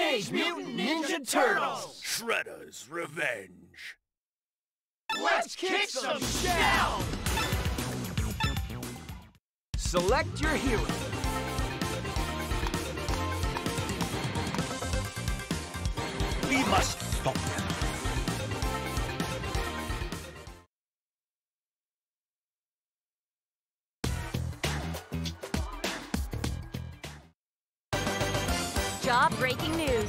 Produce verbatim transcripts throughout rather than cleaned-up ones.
Teenage Mutant Ninja Turtles! Shredder's Revenge. Let's kick some shell! Select your hero. We must stop them. Jaw-breaking news.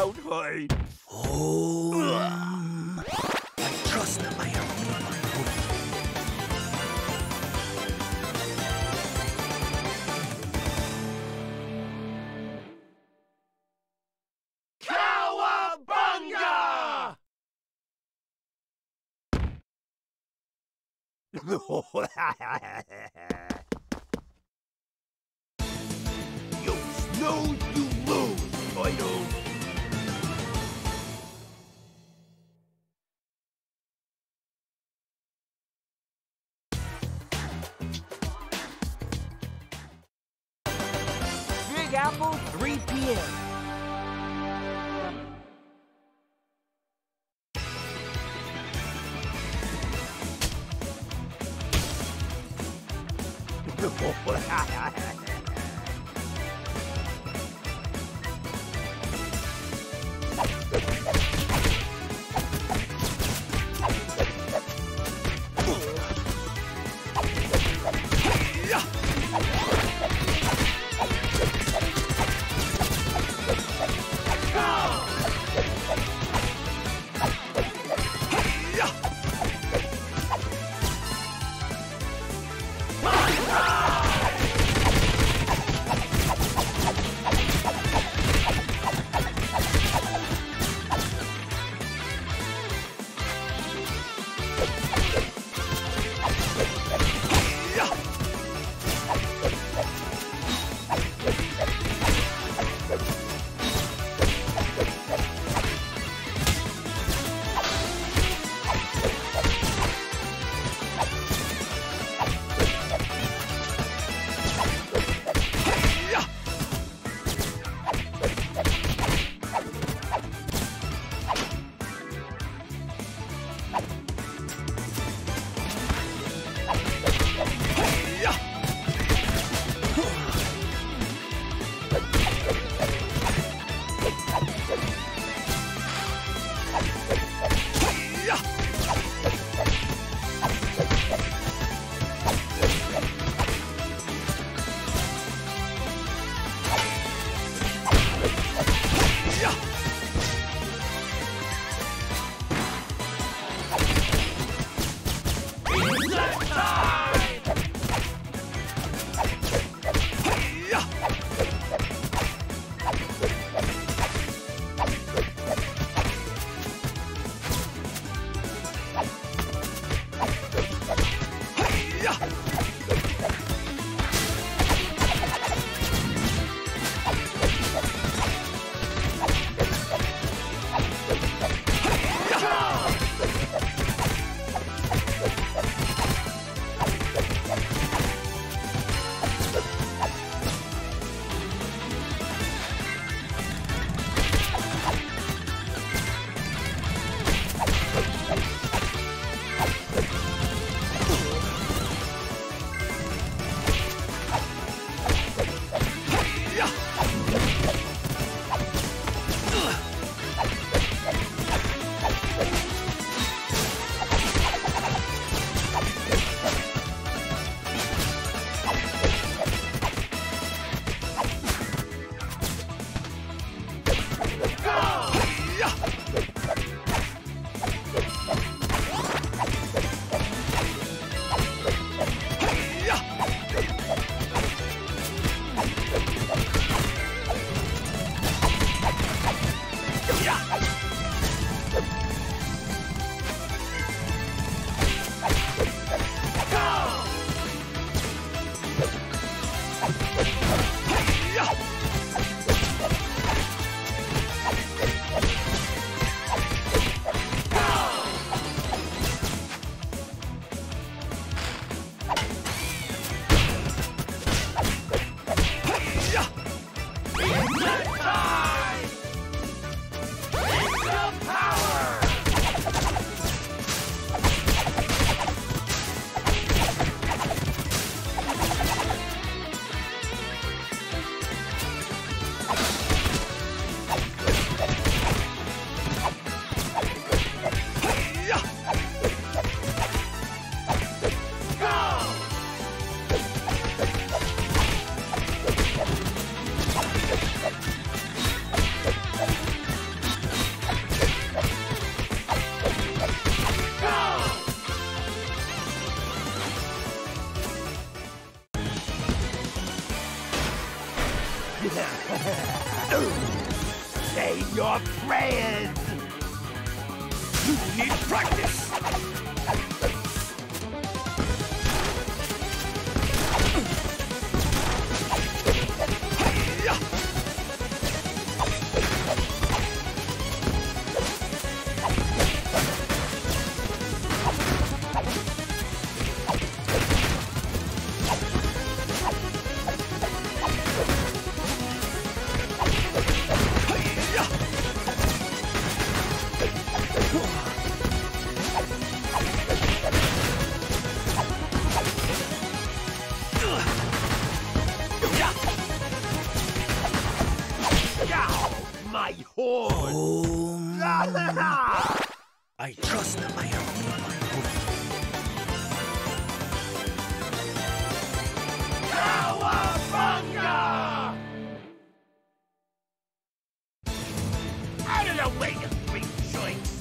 out, Hyde. Um, I trust that I have made my point. Cowabunga! You snooze, you lose, Fido. Big Apple, three P M Say your prayers! You need practice! My horn! Om. I trust that I have made my home. Cowabunga! Out of the way, you freak joints!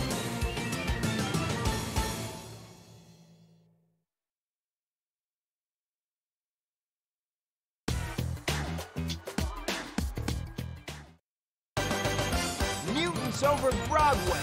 Mutants over Broadway.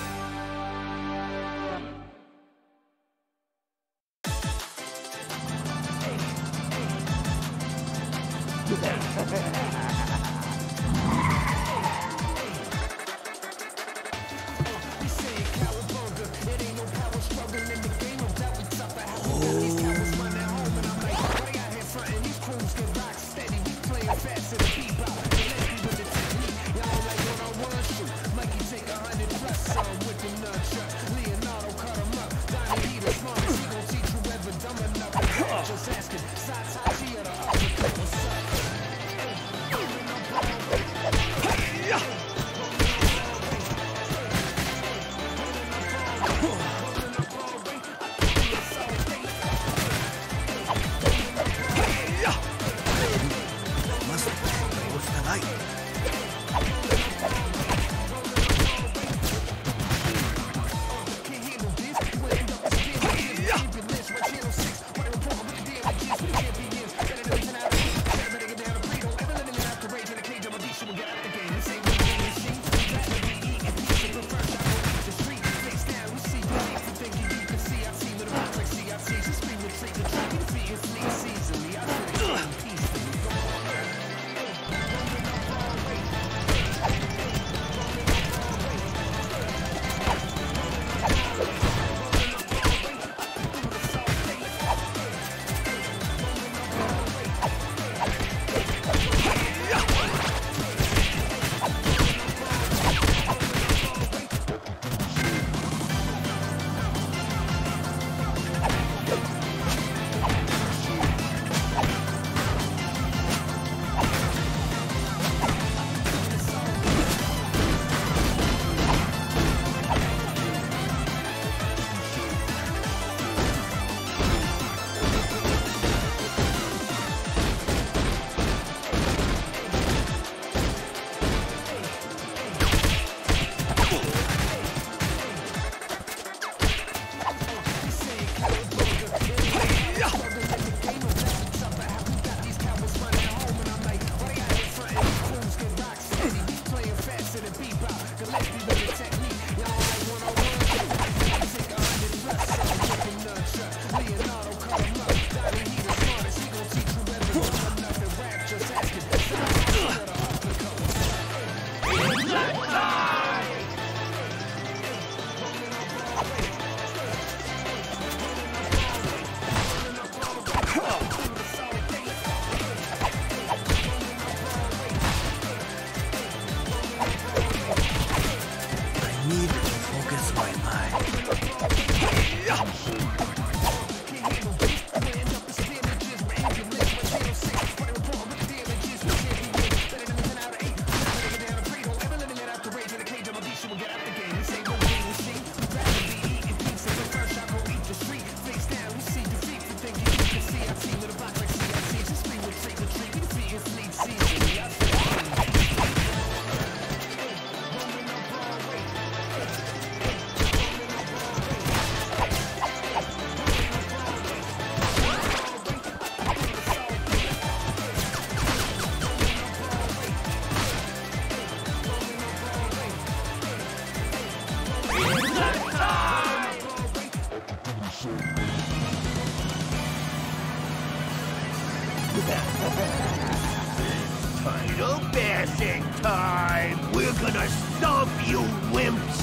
Title bashing time! We're gonna stomp you, wimps!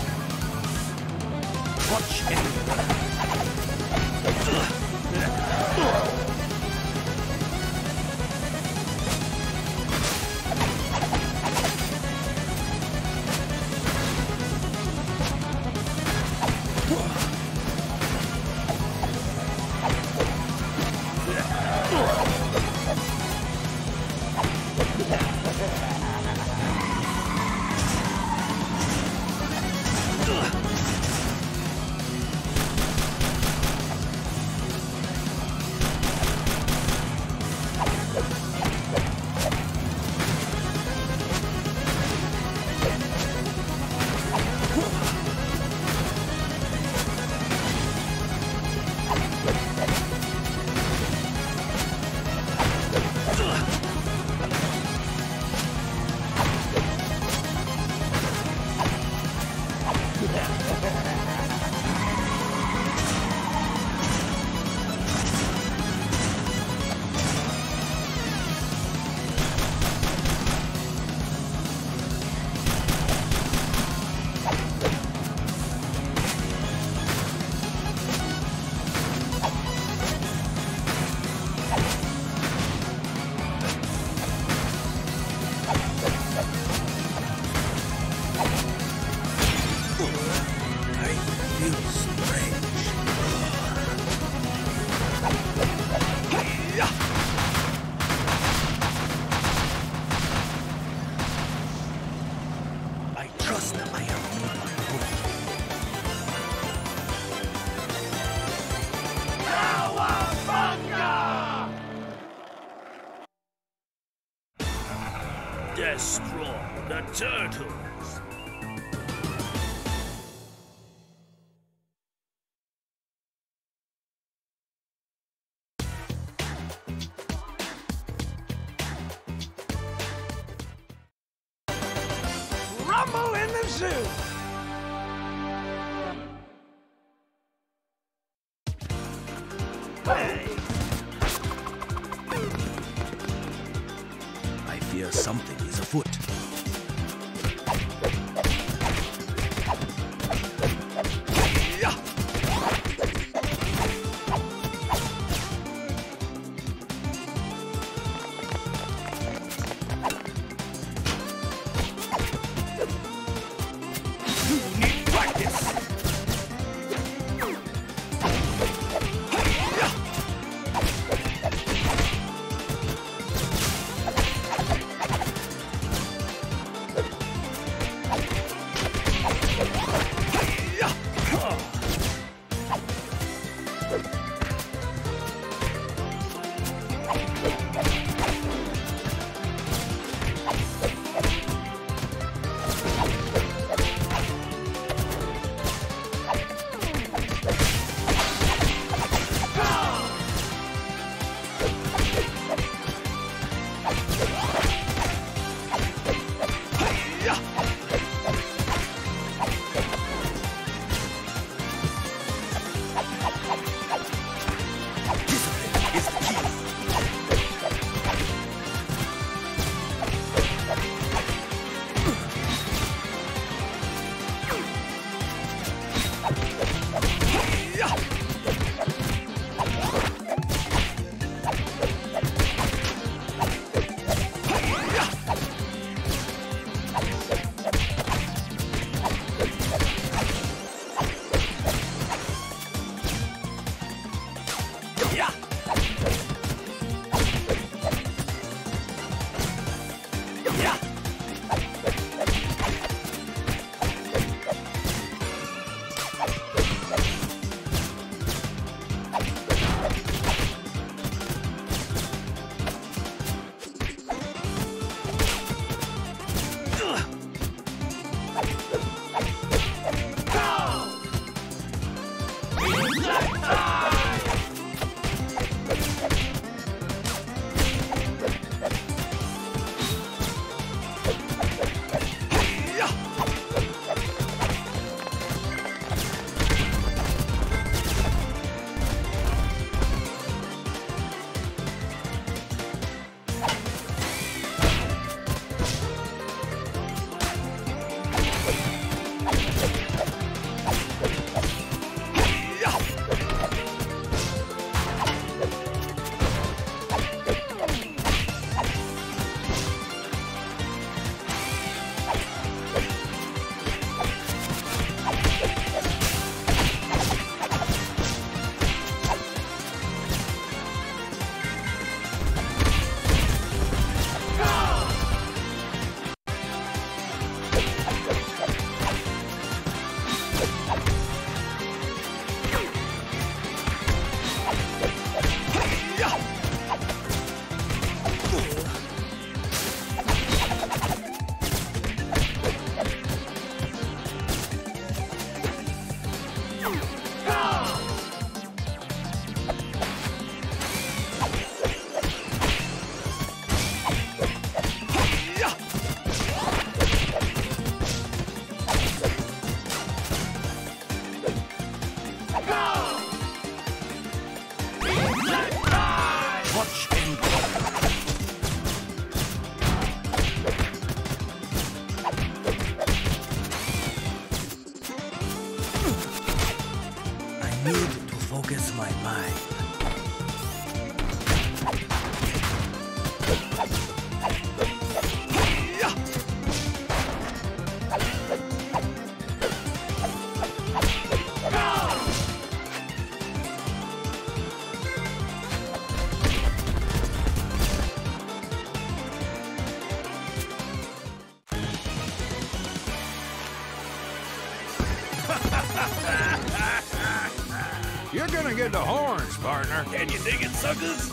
Watch it. Destroy the turtles! Rumble in the zoo! Hey! I fear something is afoot. You're gonna get the horns, partner. Can you dig it, suckers?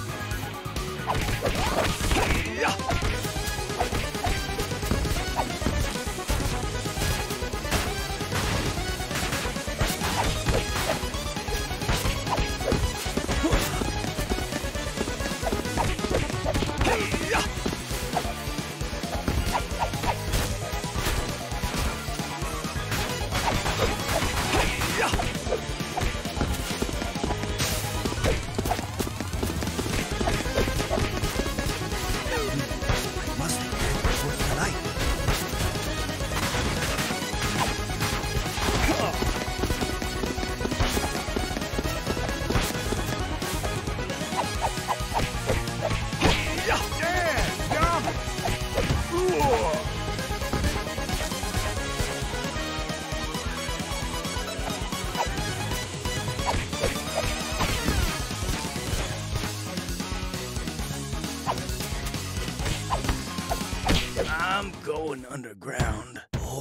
I'm going underground.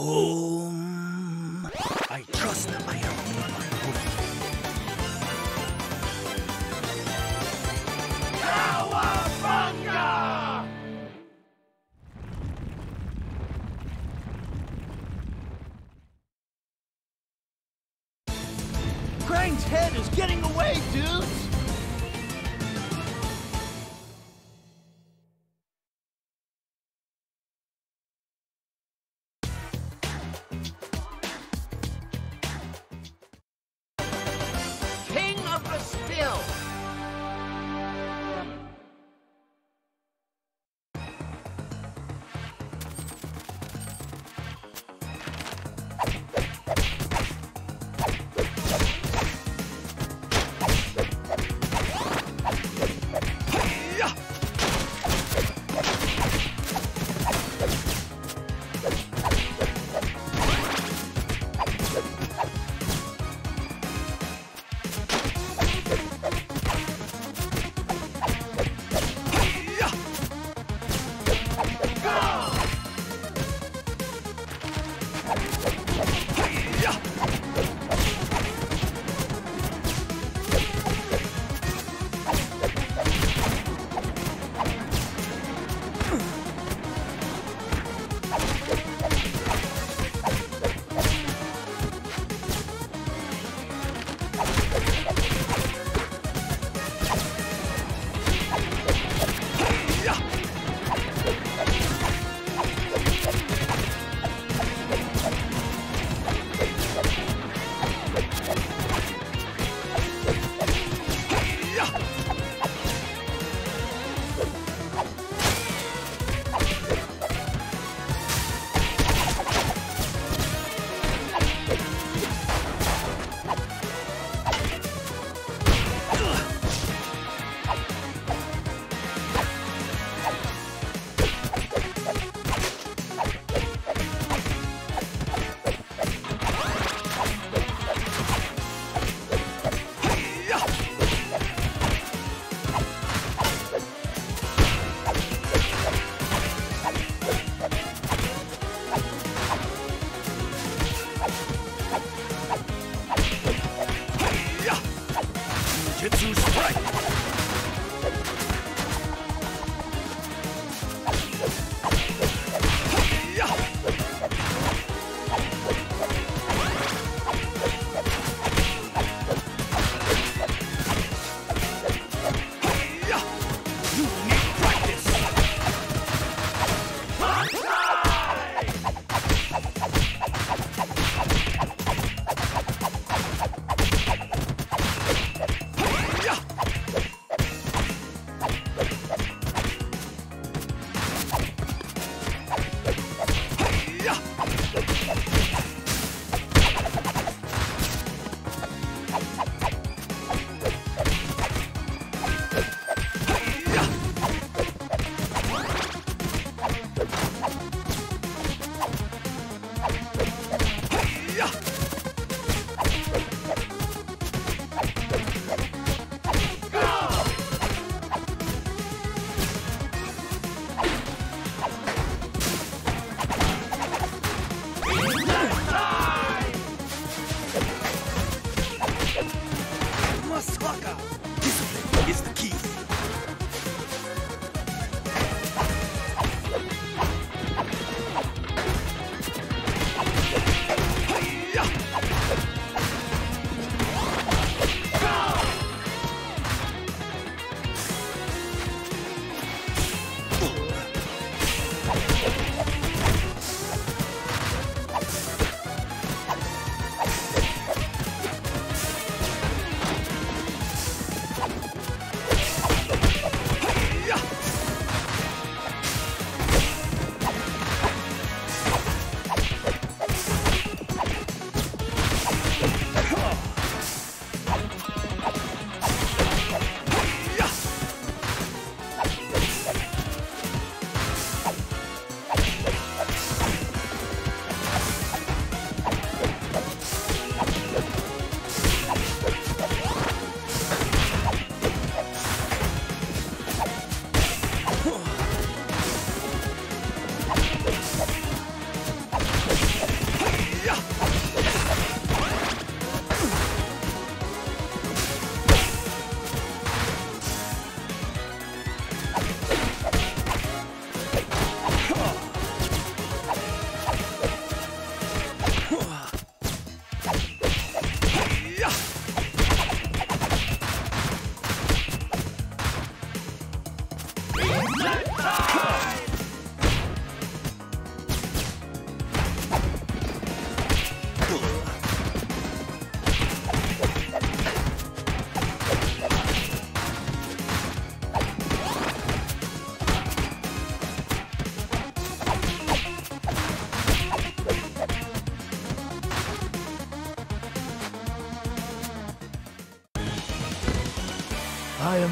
Om. I trust I have made my own. Cowabunga! Krang's head is getting away, dudes! King of the Spill!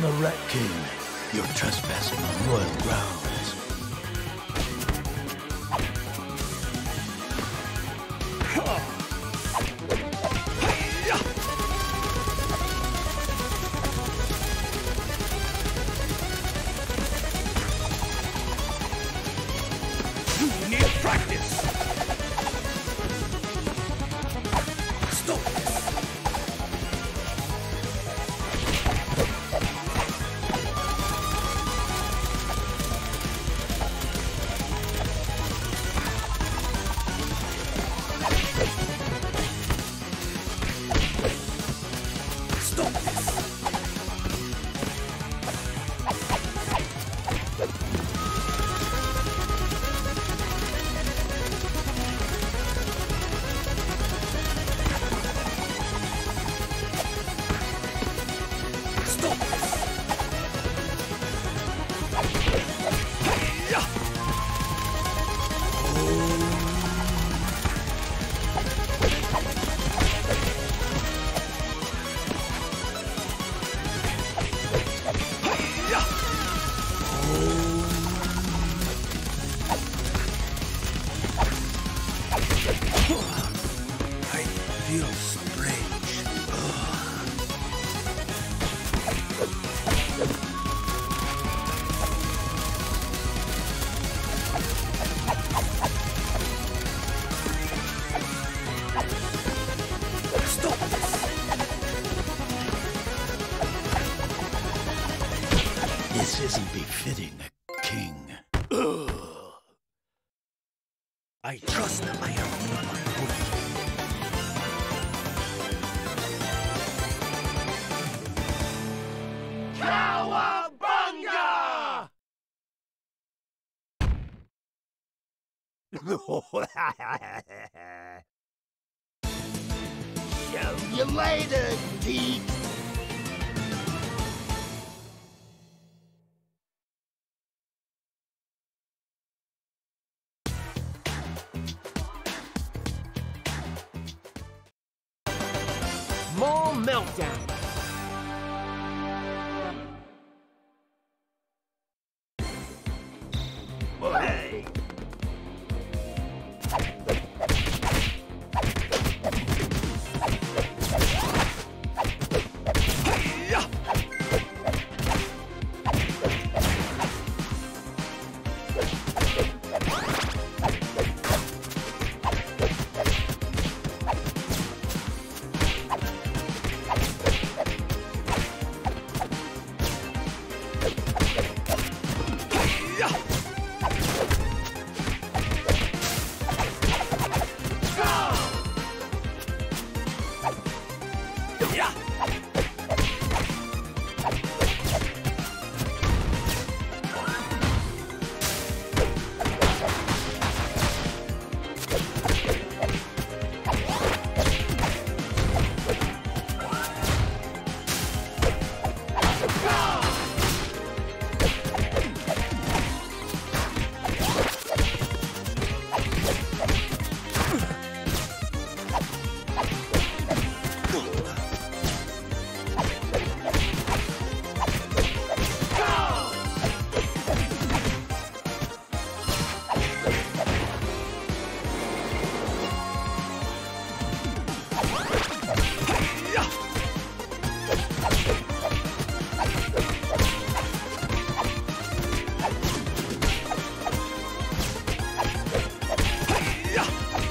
the Rat King. You're trespassing on royal grounds. You need practice. Stop this. Stop this. Stop this. Hey-ya! Hey-ya! I feel strange. Stop this. This isn't befitting a king. I trust I have made my oath. Cowabunga! Show you later, Teeth. More meltdown. Oh, hey. Hey-ya! Hey-ya! Yeah! Hey-ya! Hey-ya!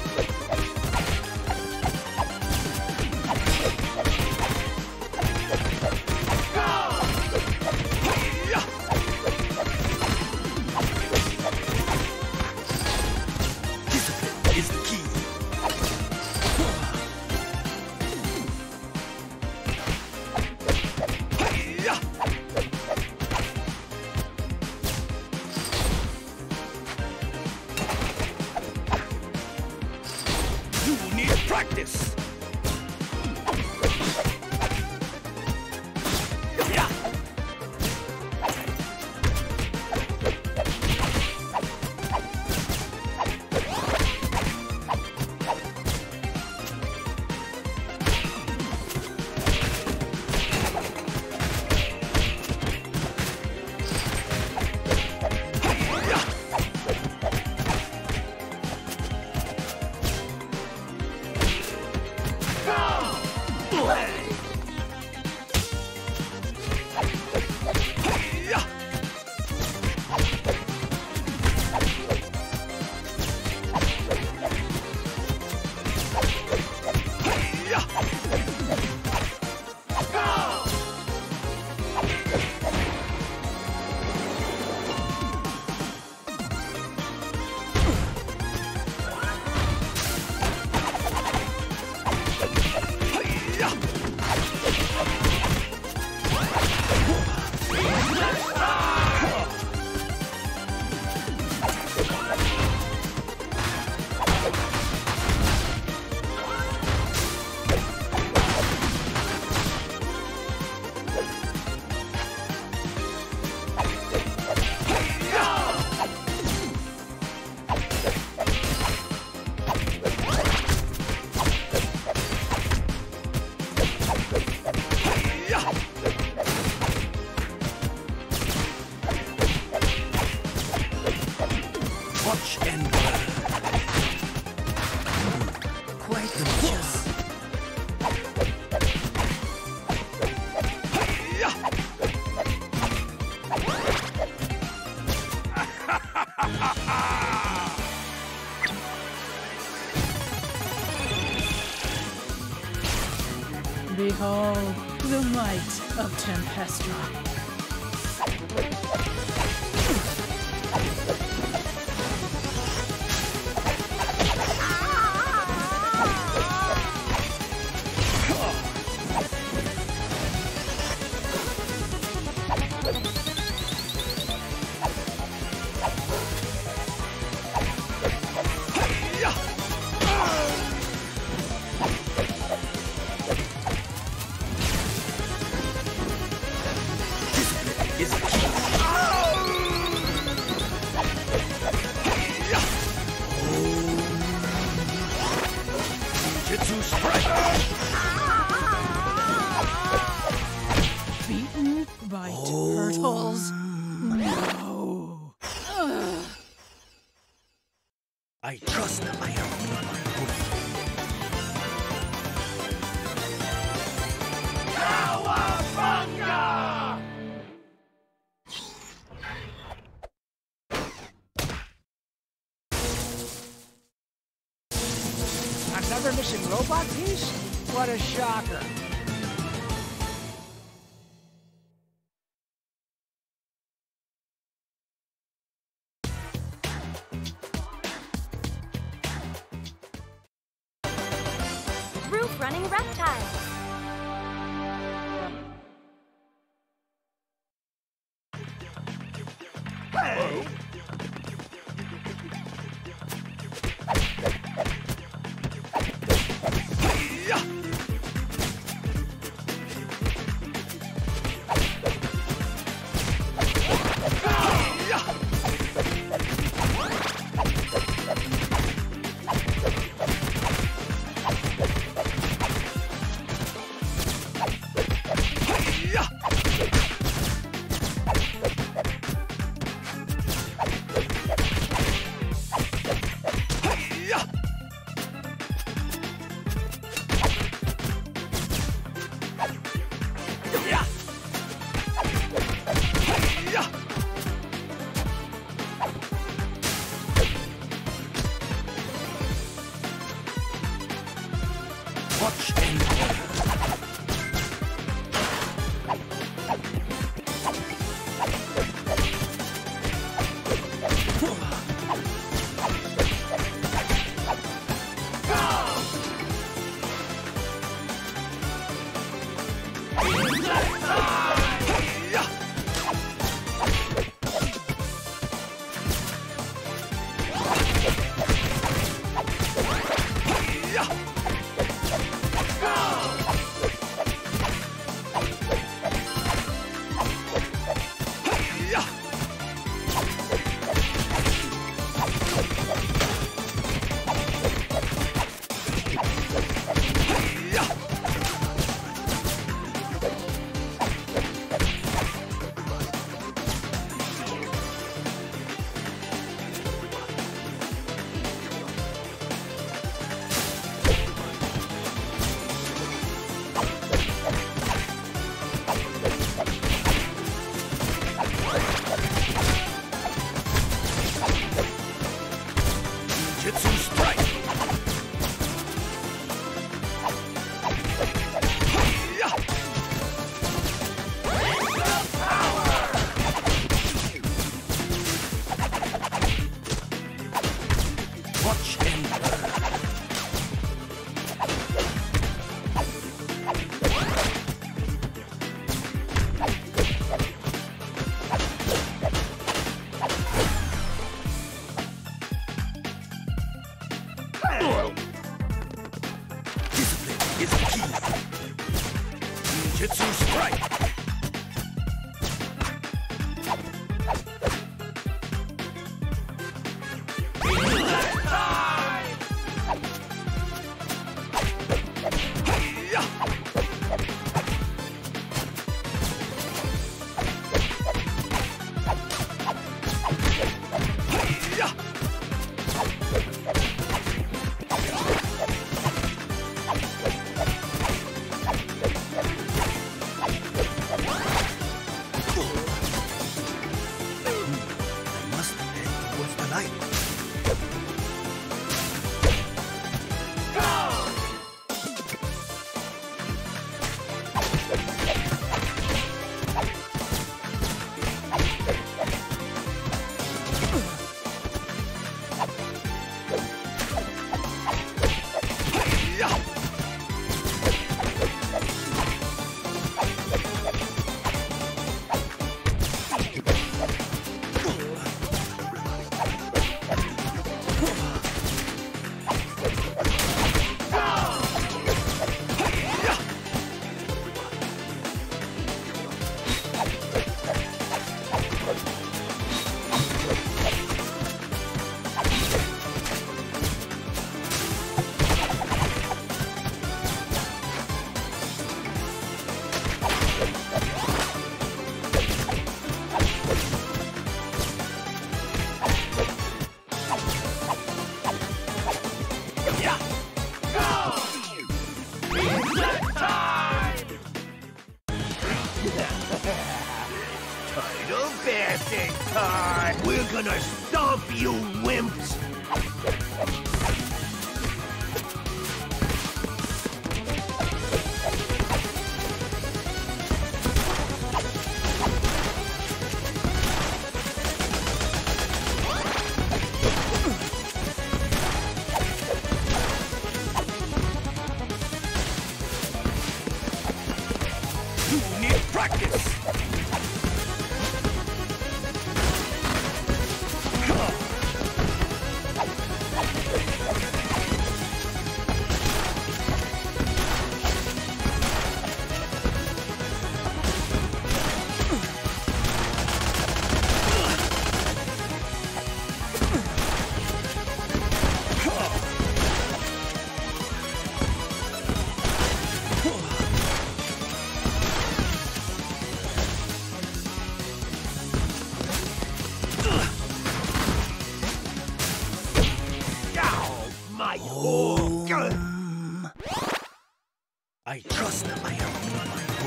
Hey-ya! Discipline is the key. Hey-ya! You need practice. Yeah. Behold the might of Tempestra. Beaten by turtles? No. Ugh. I trust I have made my home. Another missing robot piece? What a shocker. Roof-running reptiles. Hey! Watch and order. is the key. Ninjutsu strike. We're gonna stomp you, wimps! You need practice! Um, I trust my own.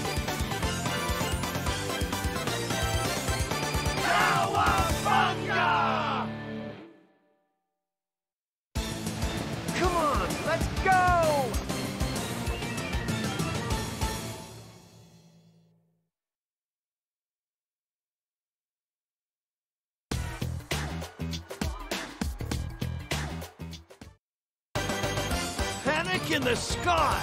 Come on, let's go! Panic in the sky!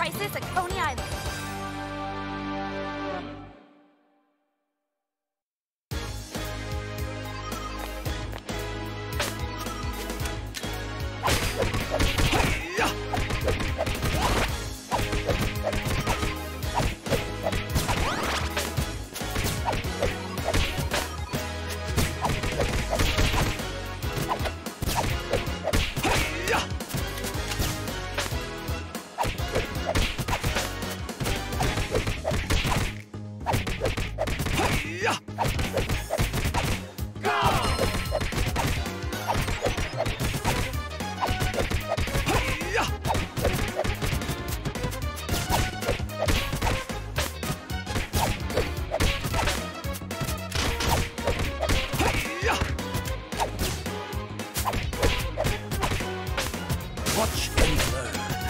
crisis at Coney Island. Watch and learn.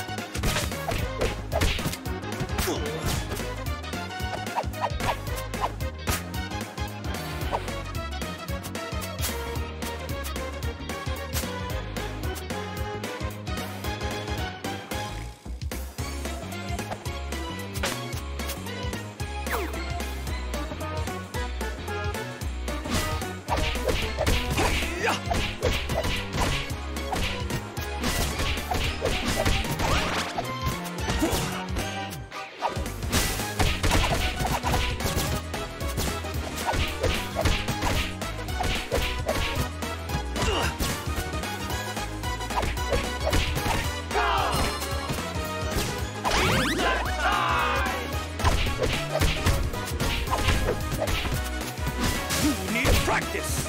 You need practice.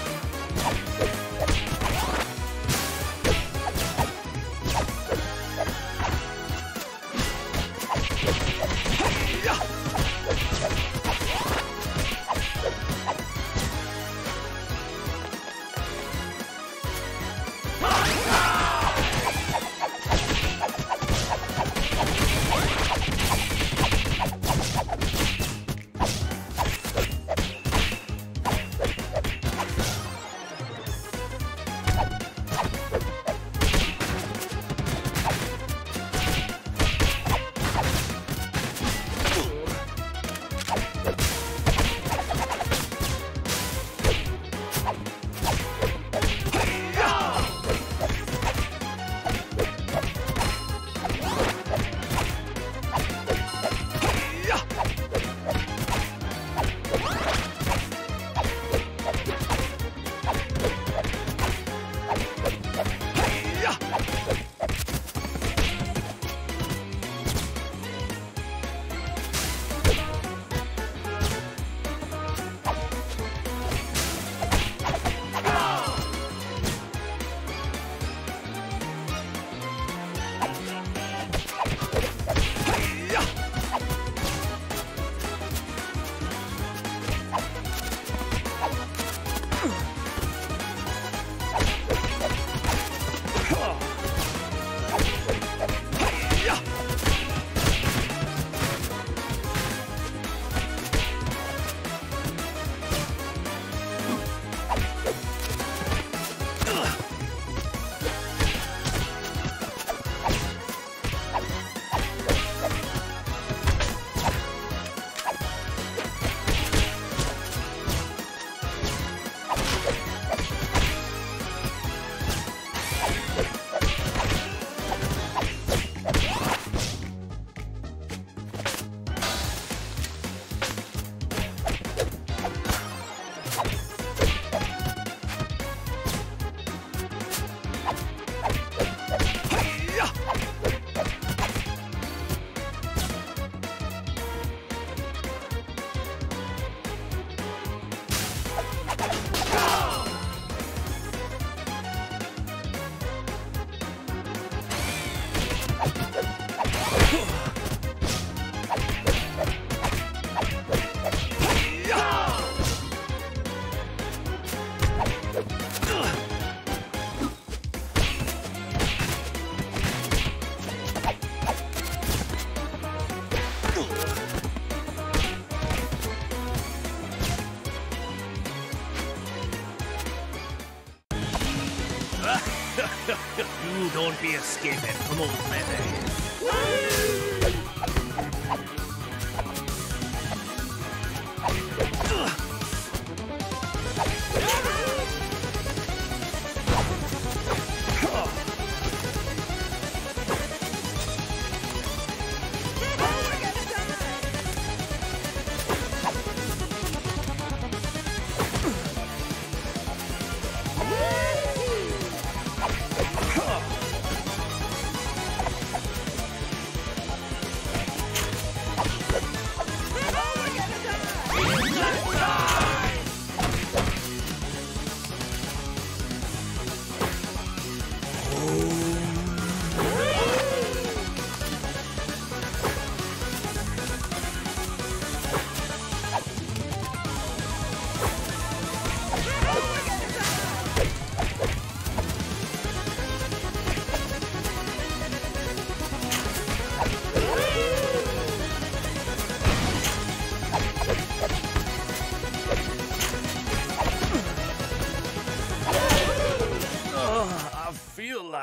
You don't be escaping from old Pepe.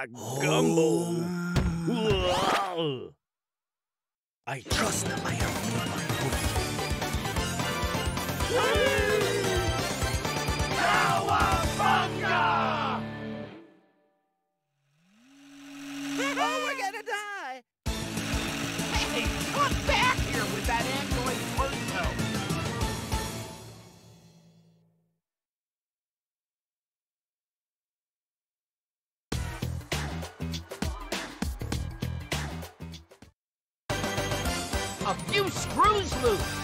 like gumbo. I trust my Cowabunga! Oh, we're gonna die! Hey, come back here with that android torso! A few screws loose!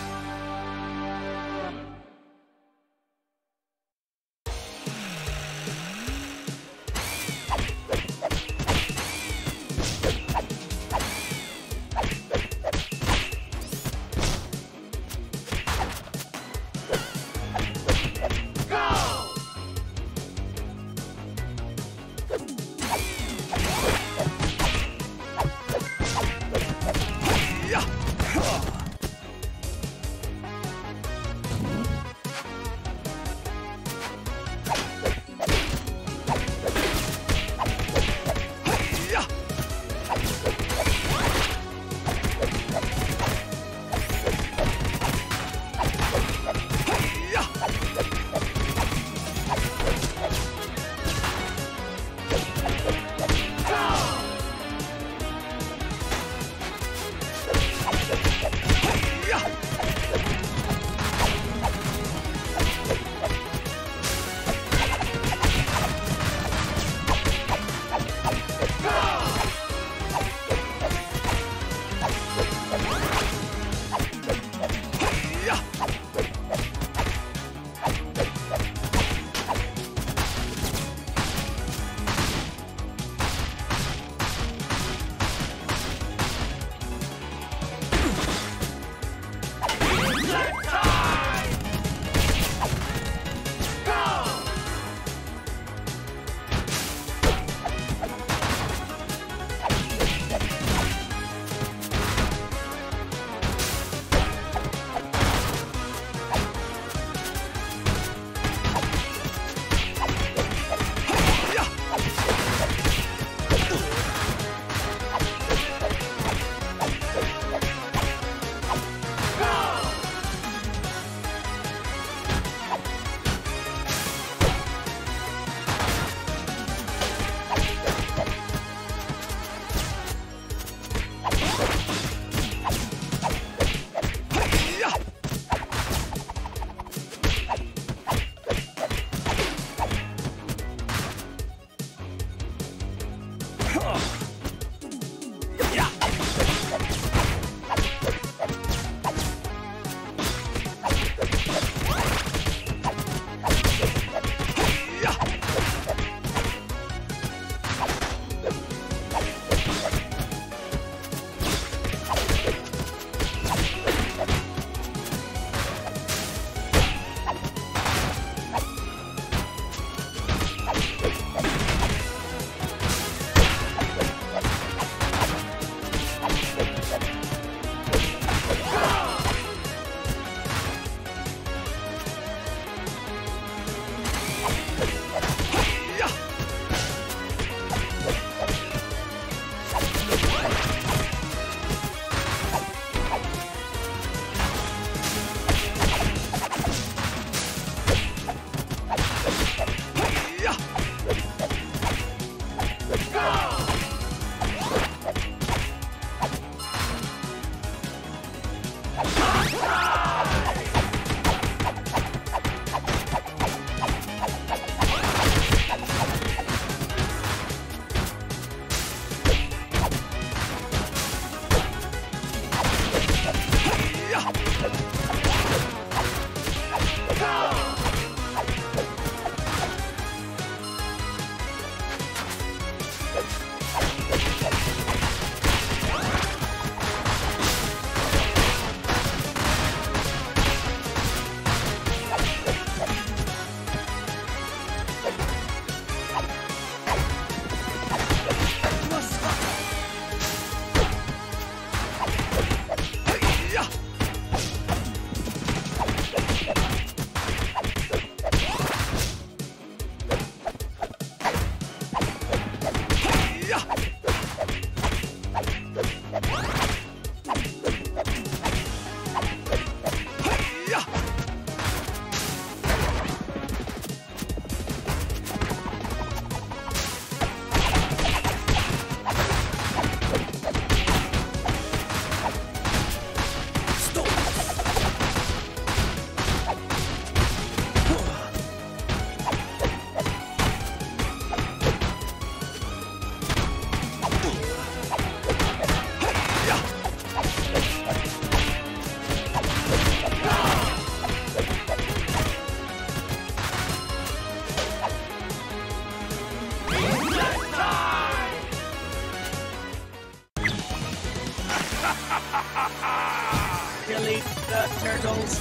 Delete the turtles.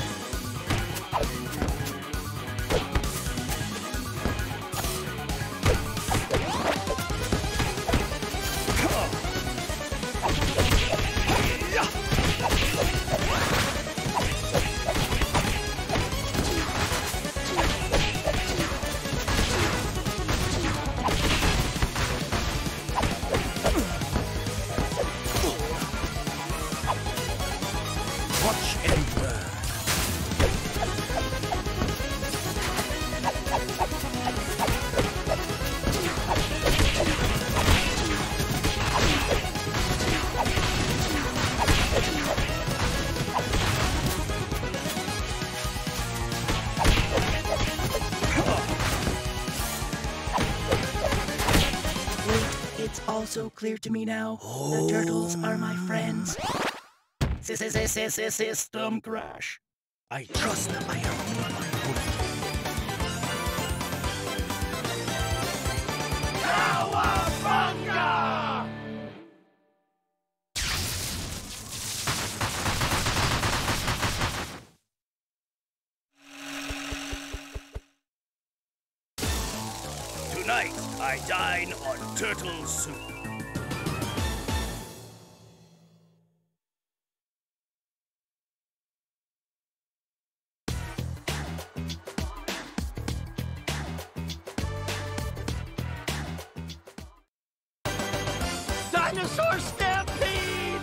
Watch and burn. It's also clear to me now. The turtles are my friends. System crash. I trust my own. Cowabunga! Tonight, I dine on turtle soup. Dinosaur Stampede!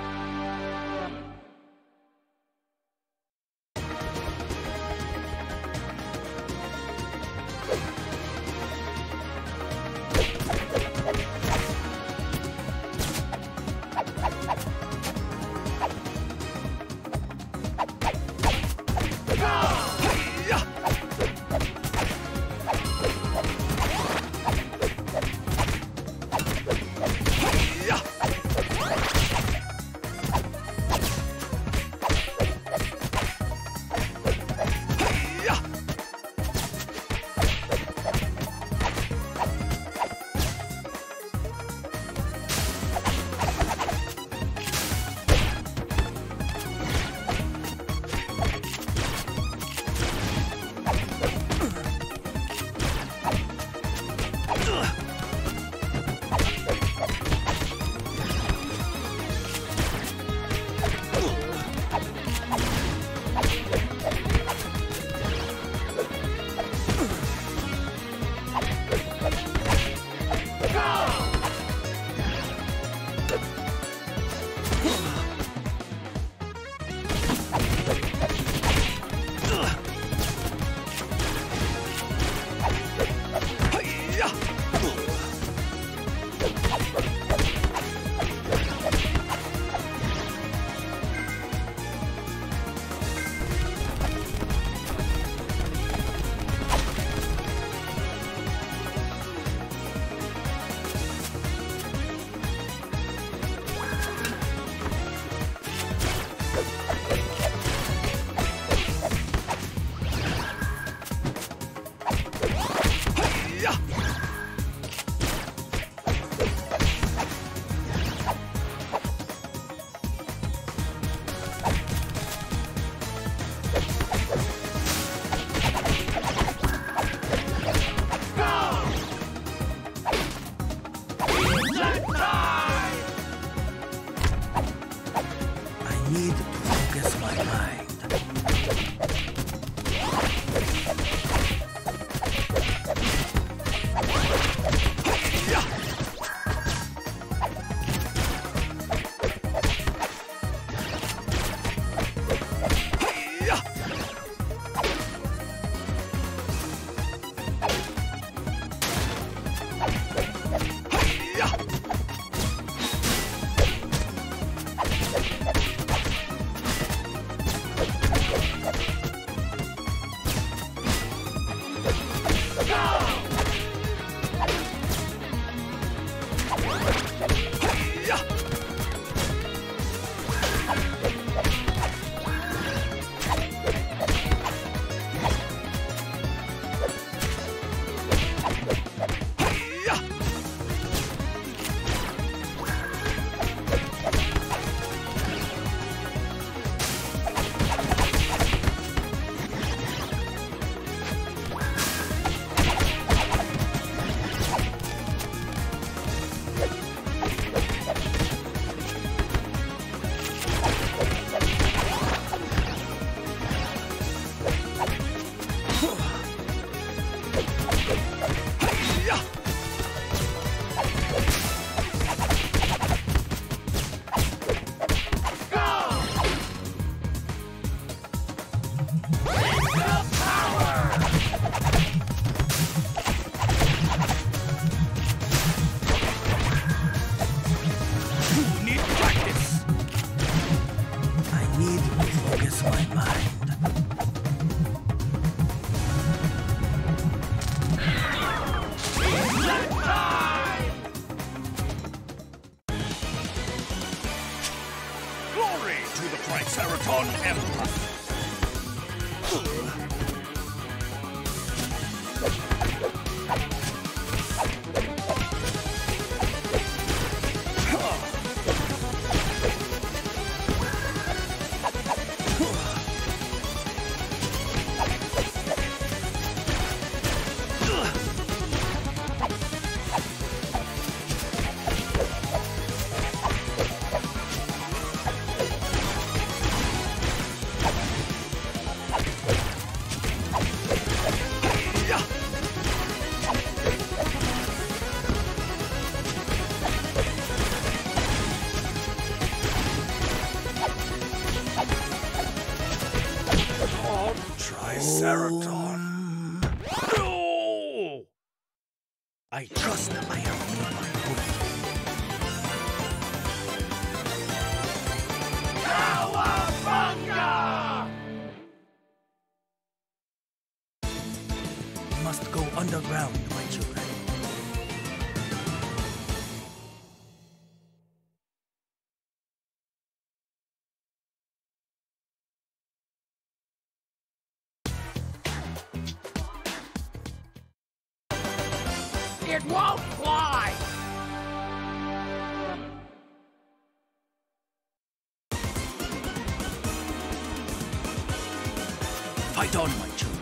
I need to focus my mind. my mind. Glory to the Triceraton Empire! Triceraton. No! I trust that I have made my own. Cowabunga! Must go underground, my children. It won't fly! Fight on, my children.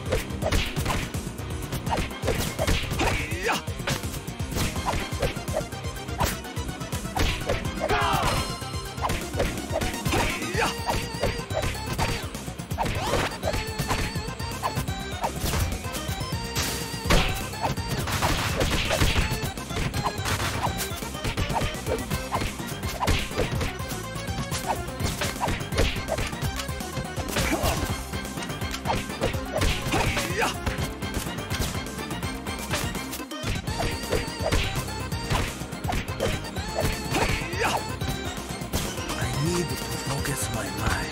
Need to focus my mind.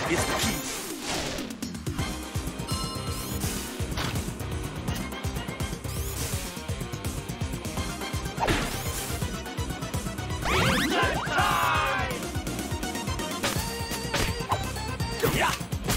is the key. Yeah.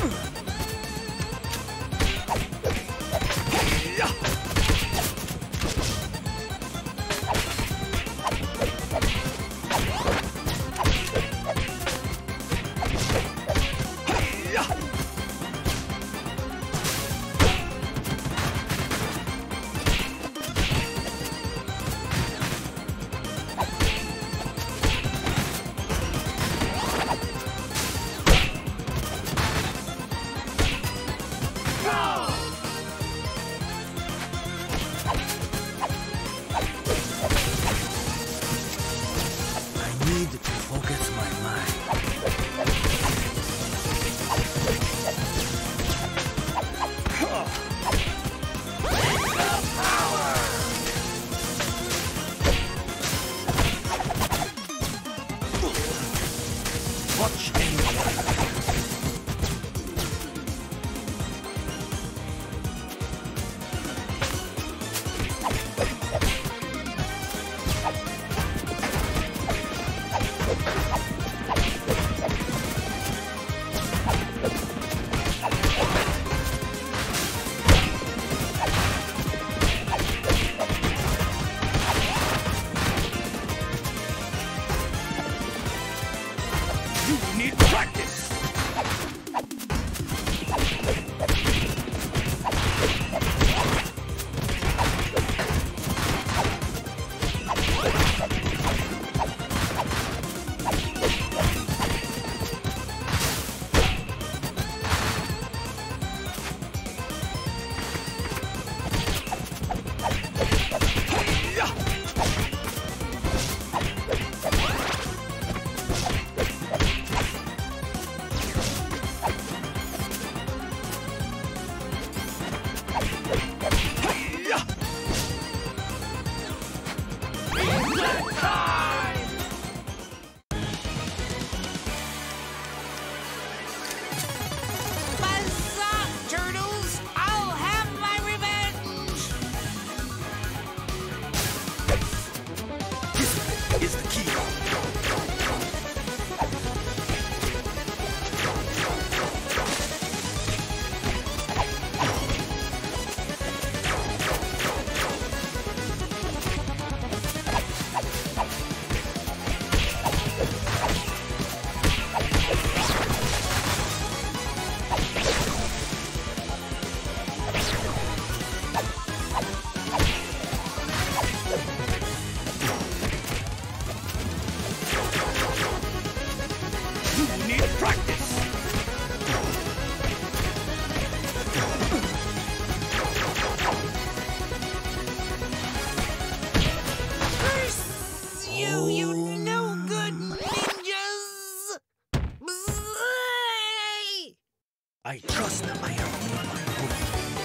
I trust I have made my point.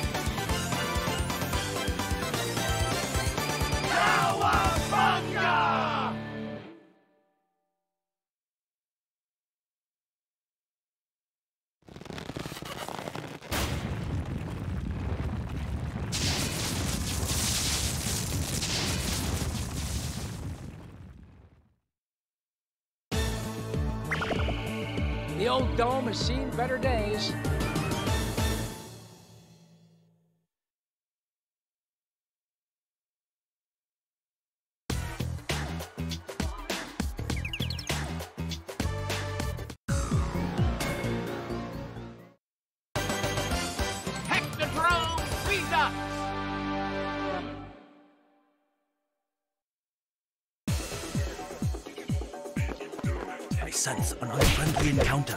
Cowabunga! The old dome has seen better days. Technodrome Redux! I sense an unfriendly encounter.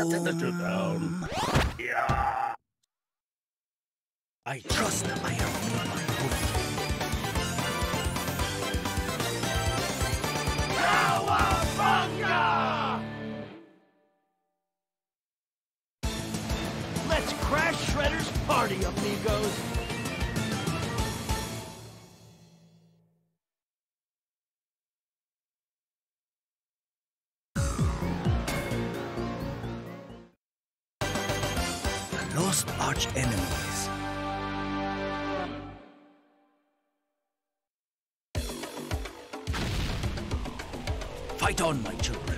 settle down. Yeah. I trust I have made my home. Cowabunga! Let's crash Shredder's party, amigos. The lost arch enemies. Fight on, my children.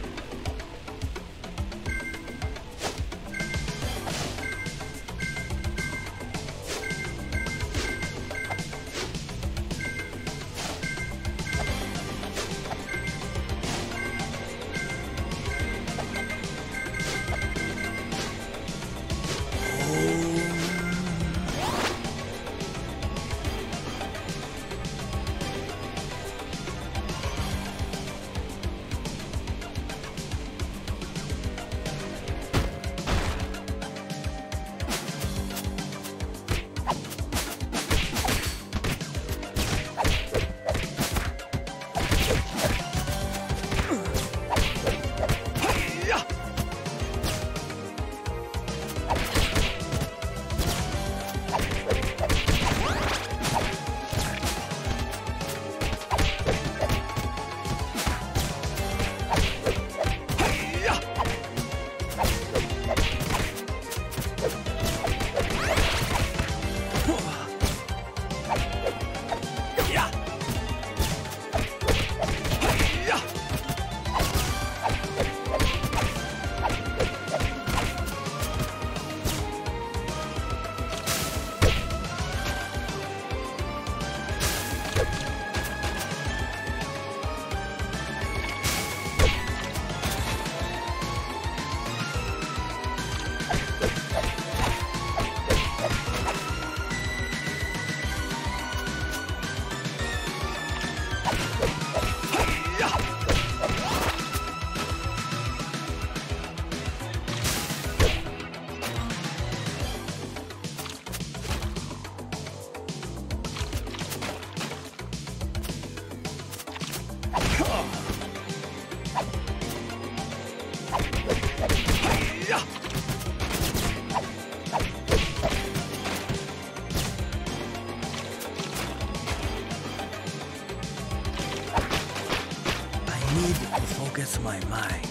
I need to focus my mind.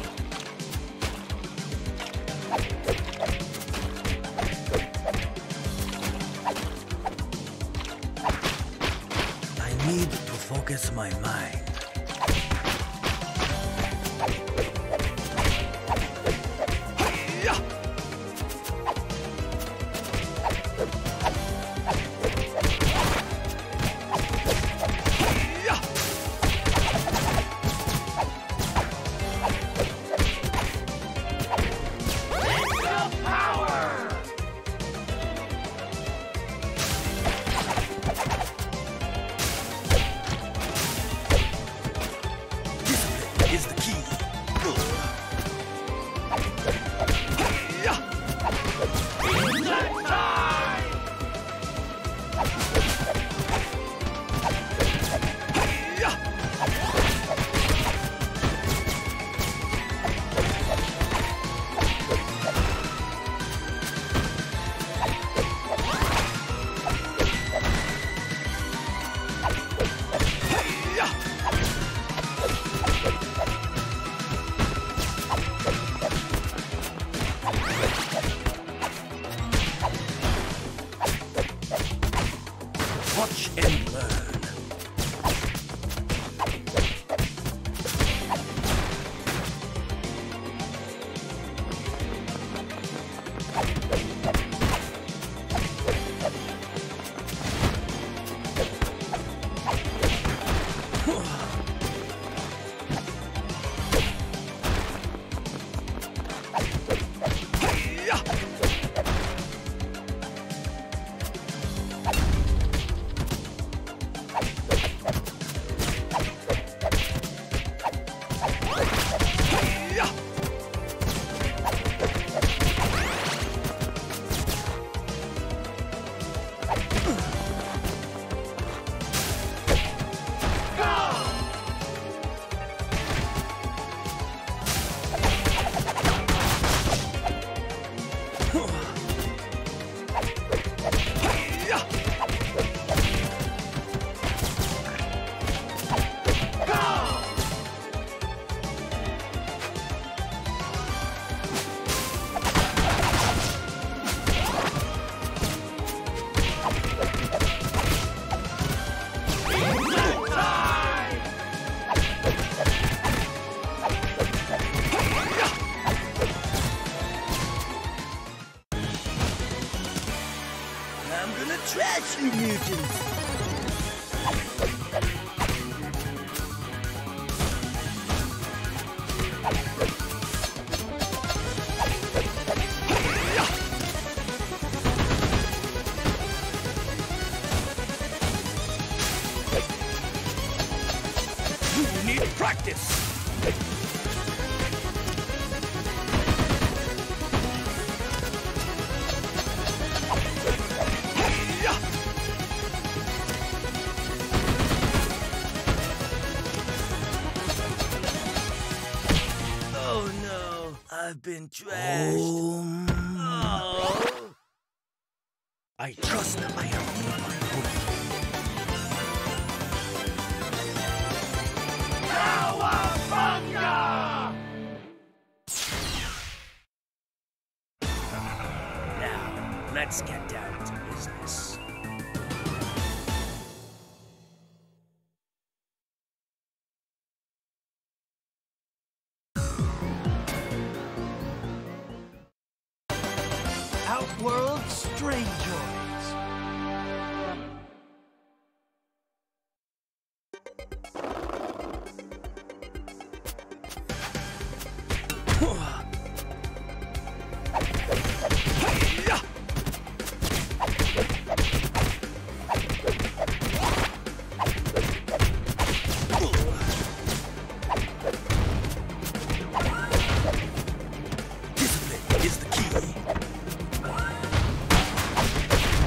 I need to focus my mind. Is the key. trash, you mutants! You need practice! Oh no, I've been trashed. Oh. I trust that I have made my home. Now, let's get down to business. Outworld Strangeoids. Discipline is the key.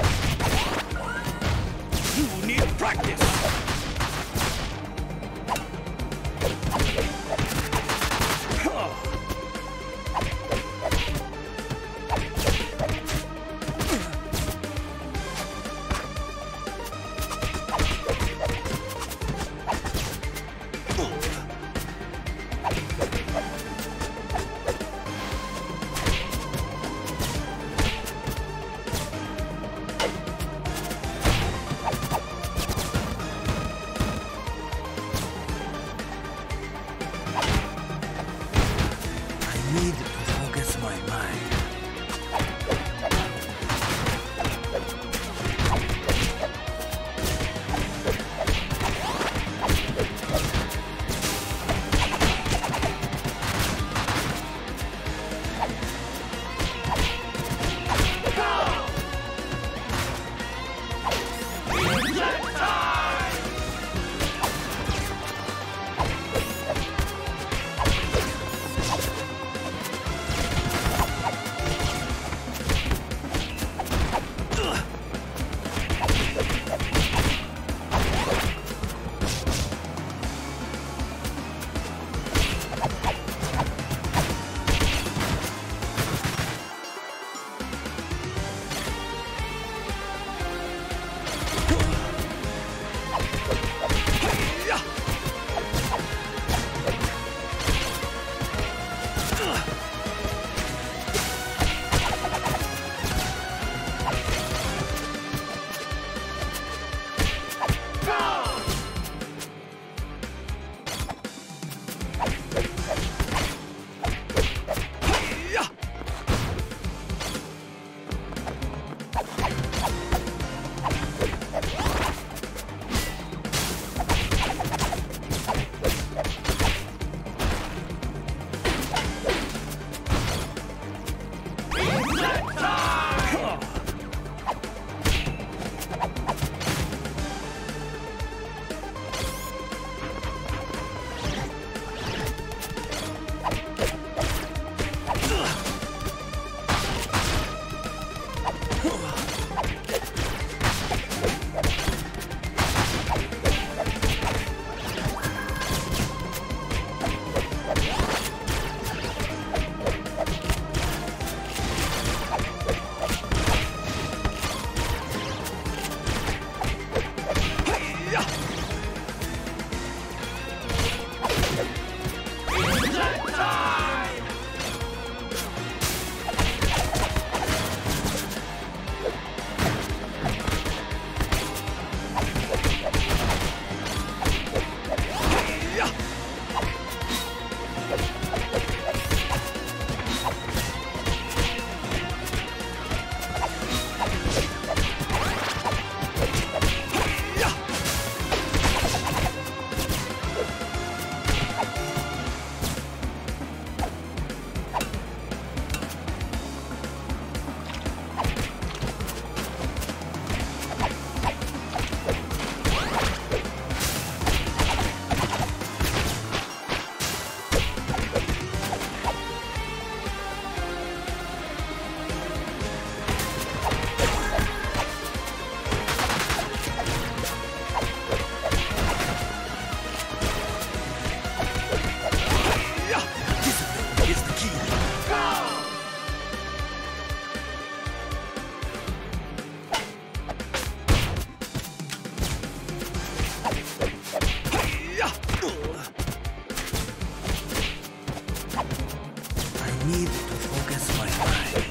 Focus my mind.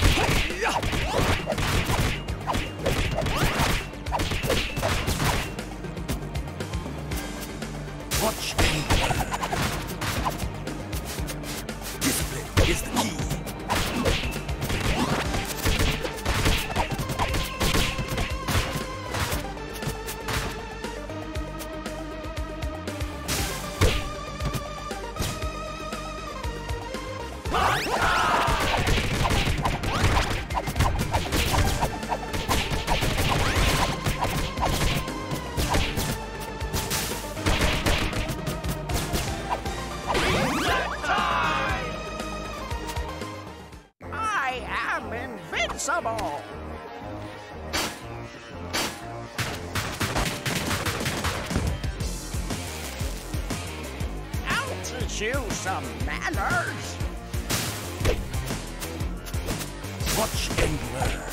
Watch and learn. Discipline is the key. Invincible! I'll teach you some manners! Watch and learn.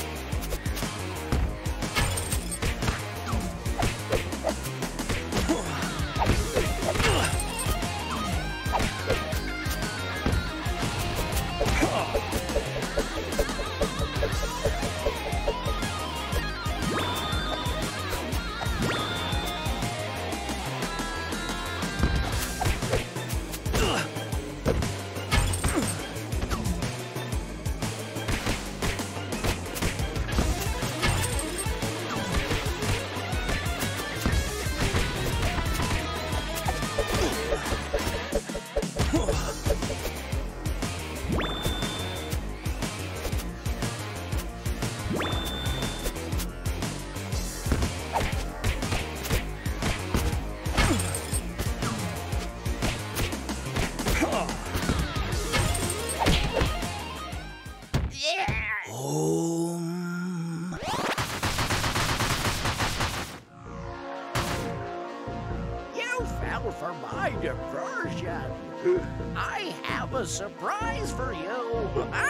For my diversion, I have a surprise for you.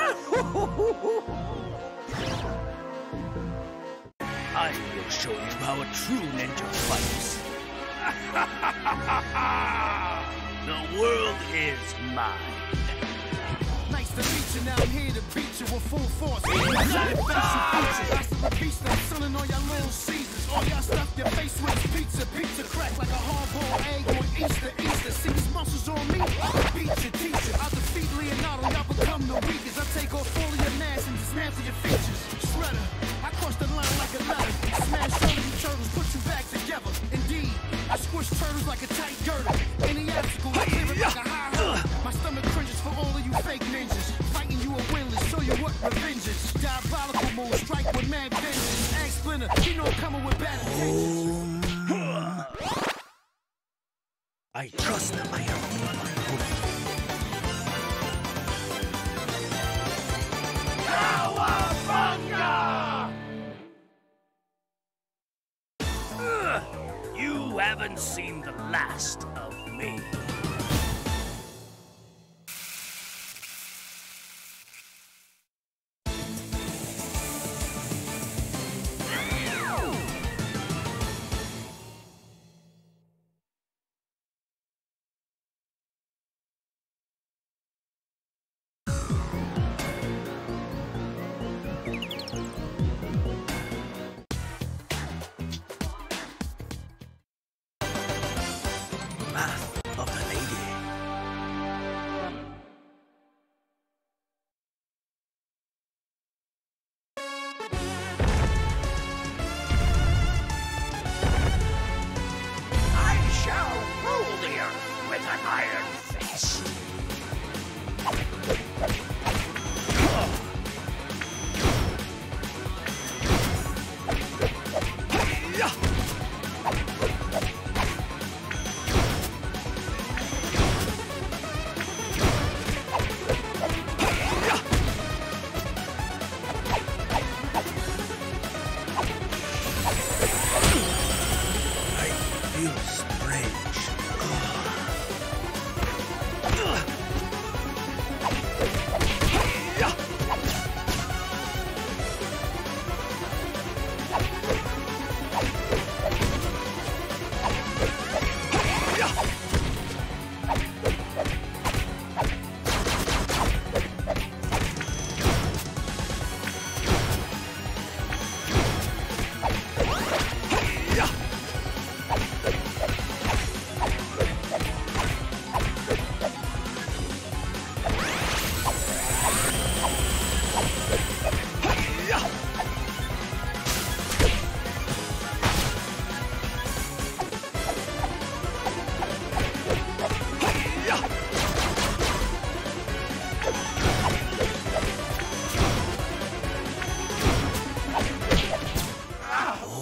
I will show you how a true ninja fights. The world is mine. Nice to meet you, now I'm here to beat you with full force. I still a beast, I'm selling all y'all little Caesars. All y'all stuff your face with is pizza. Pizza crack like a hard-boiled egg on Easter, Easter. See these muscles on me? I can beat your teacher. I defeat Leonardo, y'all become the weakest. I take off all of your mass and dismantle your features. Shredder, I cross the line like a letter. Smash all of you turtles, put you back together. Indeed, I squish turtles like a tight girdle. Any obstacle, I clear it like a high hurdle. My stomach cringes for all of you fake ninjas. Fighting you are winless, show you what revenge is. Diabolical moves, strike with mad vengeance. Axe Splinter, you know I'm coming with bad intentions. I trust I have made my own. Ugh, you haven't seen the last of me. Wrath of the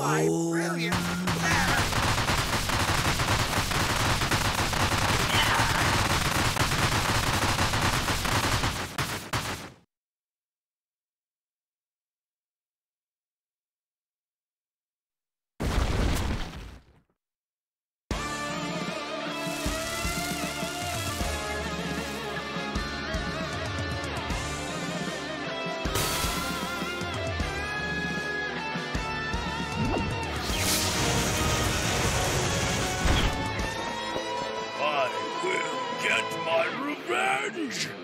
my brilliant plan! Revenge!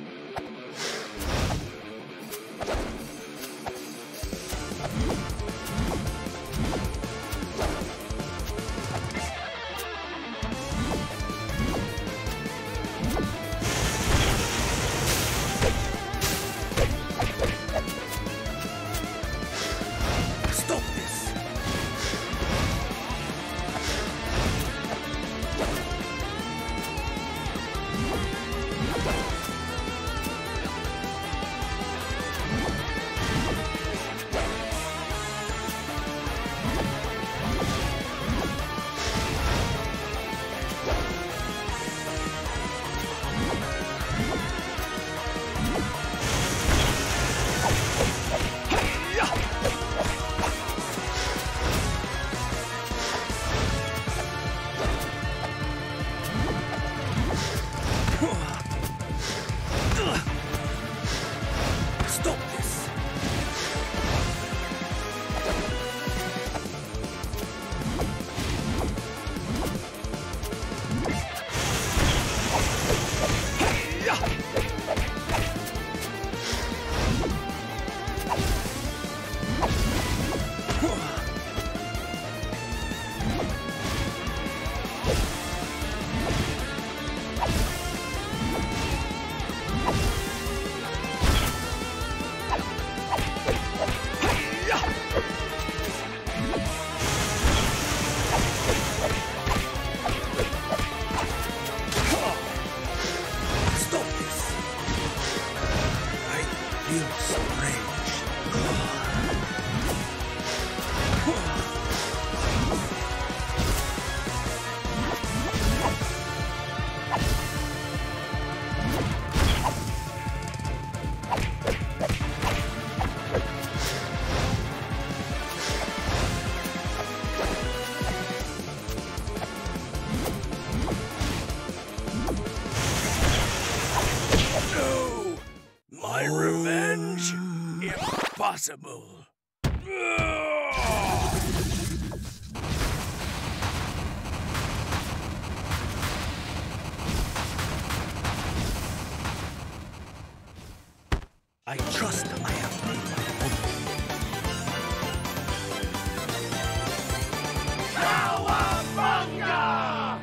Stop this! Stop this! Feel strange. No! My revenge? Impossible! I trust I have made my own. Cowabunga!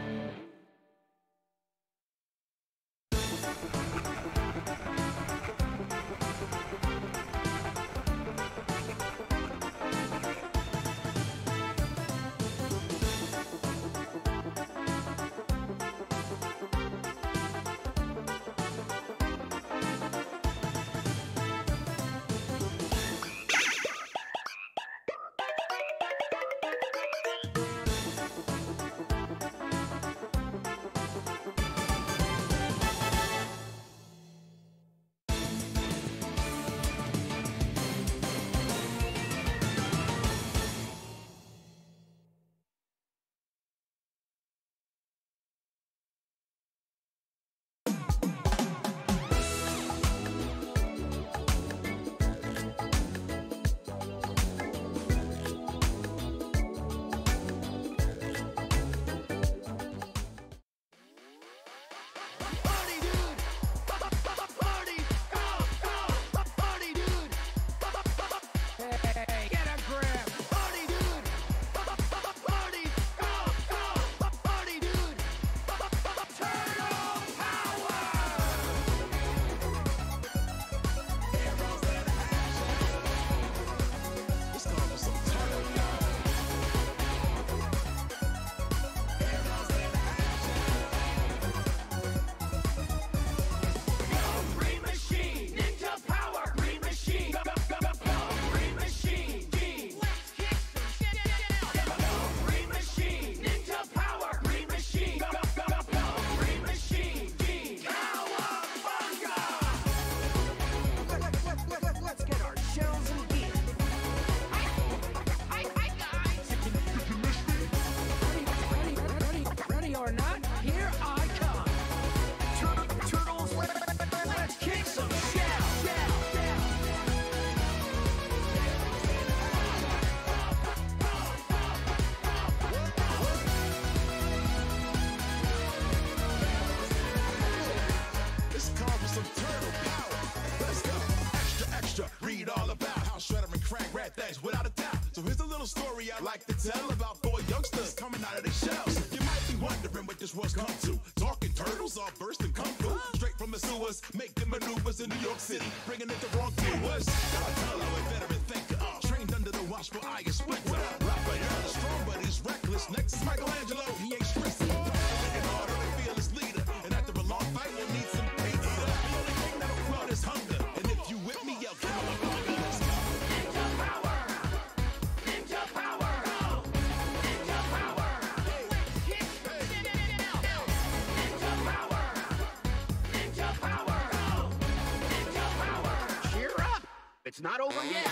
read all about how Shredder and Crank rat things without a doubt. So here's a little story I like to tell about four youngsters coming out of their shells. You might be wondering what this world's come to. Talking turtles all burst and come through straight from the sewers, making maneuvers in New York City, bringing it the wrong viewers. Donatello, a veteran thinker, trained under the watchful eye of Splinter. Raphael is strong, but he's reckless. Next is Michelangelo, he ain't stressing. Working harder and fearless leader, and after a long fight, we'll need some pizza. The only thing that'll quell is hunger, and if you with me, yell cowabunga. Let's go. Ninja power! Ninja power! Ninja power! Kick! Ninja power! Ninja power! Ninja power! Cheer up! It's not over yet.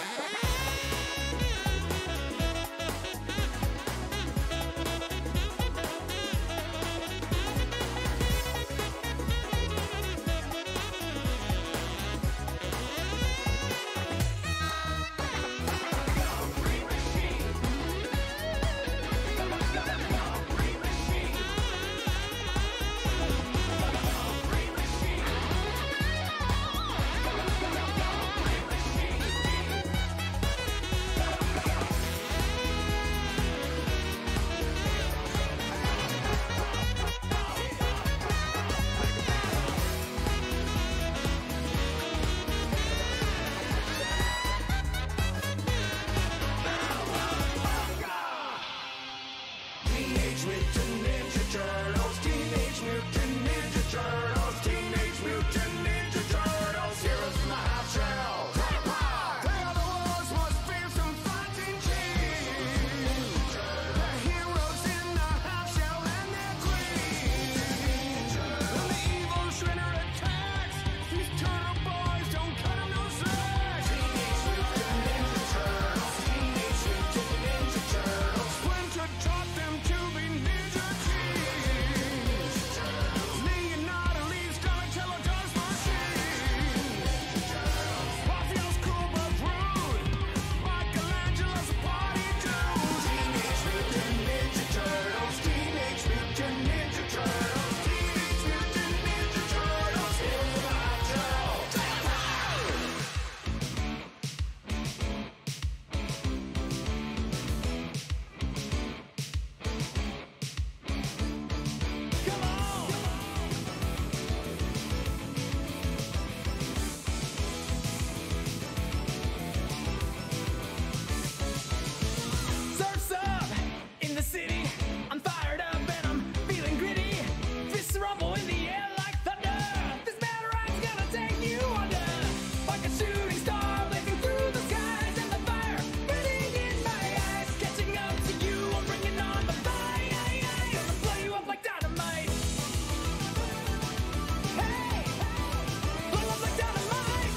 Teenage Mutant Ninja Turtles, Teenage Mutant Ninja Turtles, Teenage Mutant Ninja Turtles, heroes from the half shell. They are the world's most fearsome fighting team. The heroes in the half shell and their queen. When the evil Shredder attacks, these turtle boys don't cut him no slack. Teenage Mutant Ninja Turtles, Teenage Mutant Ninja Turtles. Splinter taught them to be ninja teens. Leonardo leads Donatello does machine. Raphael's cool but rude. Michelangelo's a party dude. Teenage Mutant Ninja Turtles, Teenage Mutant Ninja Turtles, Teenage Mutant Ninja Turtles, heroes of the half shell. Come on! Surf's up in the city. I'm fired up and I'm feeling gritty. Fists rumble in the air like thunder. This Batarine's gonna take you under. Like a shooting star blazing through the skies, and the fire burning in my eyes. Catching up to you, I'm bringing on the fight. Gonna blow you up like dynamite. Hey, blow up like dynamite.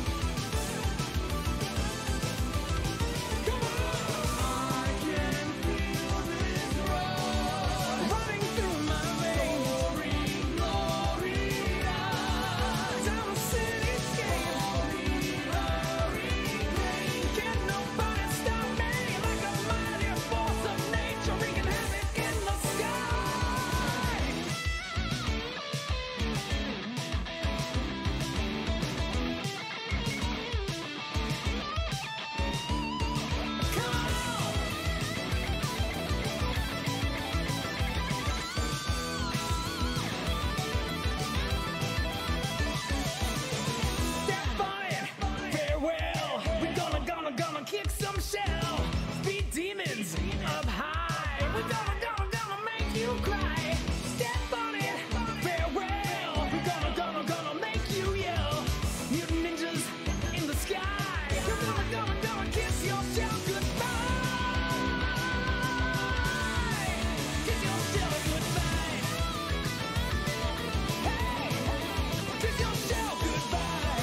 Come on. I can feel this rush running through my veins. Glory, Gloria. Town cityscape. Glory, Glory. Can nobody stop me? Like a mighty force of nature, wreaking havoc in the sky. Come on! Step on it, farewell. We're gonna, gonna, gonna kick some shell. Speed demons up high. We're gonna, gonna, gonna make you cry. Step on it, farewell. We're gonna, gonna, gonna make you yell. Mutant ninjas in the sky. We're gonna, gonna, gonna kiss your shell goodbye. Kiss your shell goodbye. Hey, kiss your shell goodbye.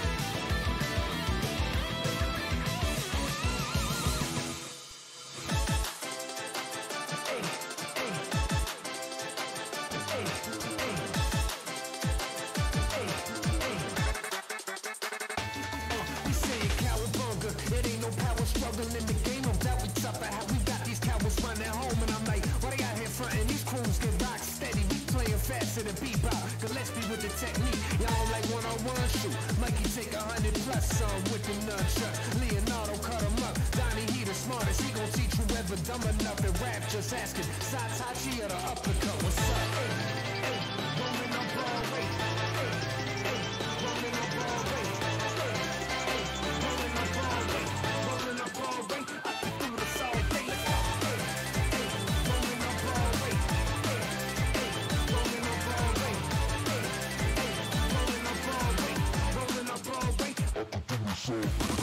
We say cowabunga, it ain't no power struggle in the game. No doubt we tough at how we got these cowards running home. And I'm like, why they out here frontin'? These crews get rock steady. We playing faster than bebop. Gillespie with the technique. Y'all don't like one-on-one shoot. Mikey take a hundred plus some with the nunchuck. Leonardo cut him up. Donnie, he the smartest. He gon' teach you ever dumb enough to rap. Just asking. Satachi or the uppercut. What's up? Hey, hey, rolling up Broadway. Hey, hey, rolling up Broadway. Hey, hey, rolling up Broadway. Rolling up Broadway. Up and through the soul day. Let's go. Hey, hey, rolling up Broadway. Hey, hey, rolling up Broadway. Hey, hey, rolling up Broadway. Rolling up Broadway. Up and through the soul day.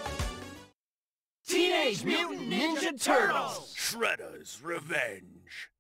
Teenage Mutant Ninja Turtles! Shredder's Revenge.